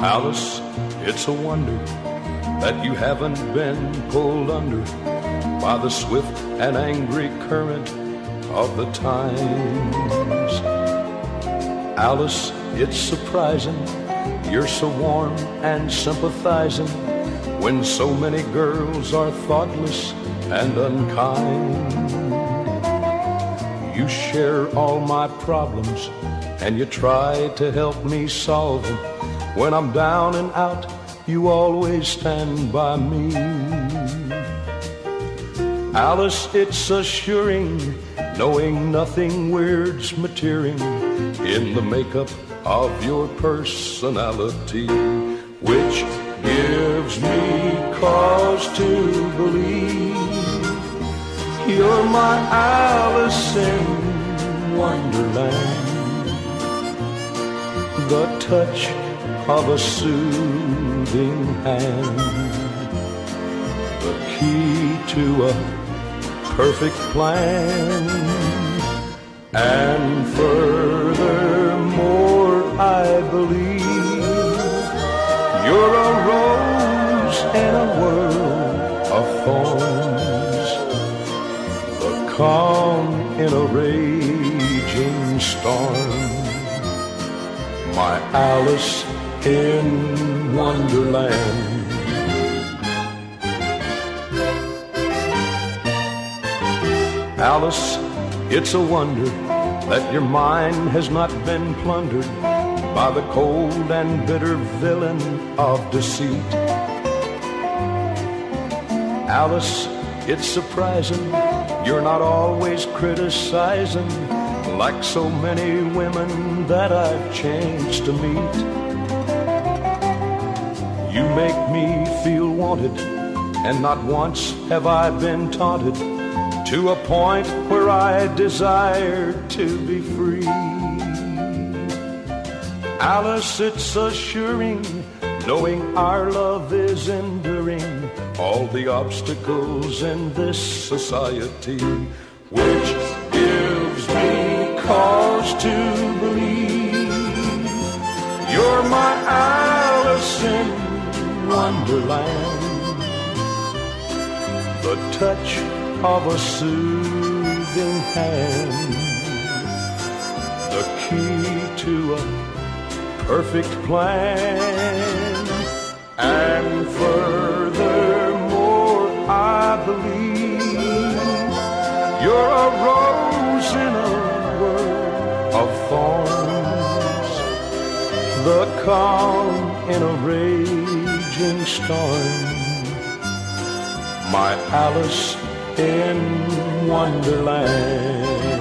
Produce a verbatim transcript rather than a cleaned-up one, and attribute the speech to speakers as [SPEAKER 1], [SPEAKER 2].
[SPEAKER 1] Alice, it's a wonder that you haven't been pulled under by the swift and angry current of the times. Alice, it's surprising you're so warm and sympathizing when so many girls are thoughtless and unkind. You share all my problems and you try to help me solve them. When I'm down and out, you always stand by me. Alice, it's assuring, knowing nothing weird's material in the makeup of your personality, which gives me cause to believe you're my Alice in Wonderland, the touch of a soothing hand, the key to a perfect plan. And furthermore, I believe you're a rose in a world of thorns, the calm in a raging storm, my Alice in Wonderland. Alice, it's a wonder that your mind has not been plundered by the cold and bitter villain of deceit. Alice, it's surprising you're not always criticizing like so many women that I've chanced to meet. You make me feel wanted, and not once have I been taunted, to a point where I desire to be free. Alice, it's assuring, knowing our love is enduring all the obstacles in this society, which gives me cause to believe you're my Alice in Wonderland, the touch of a soothing hand, the key to a perfect plan. And furthermore, I believe you're a rose in a world of thorns, the calm in a raging storm, my Alice in Wonderland.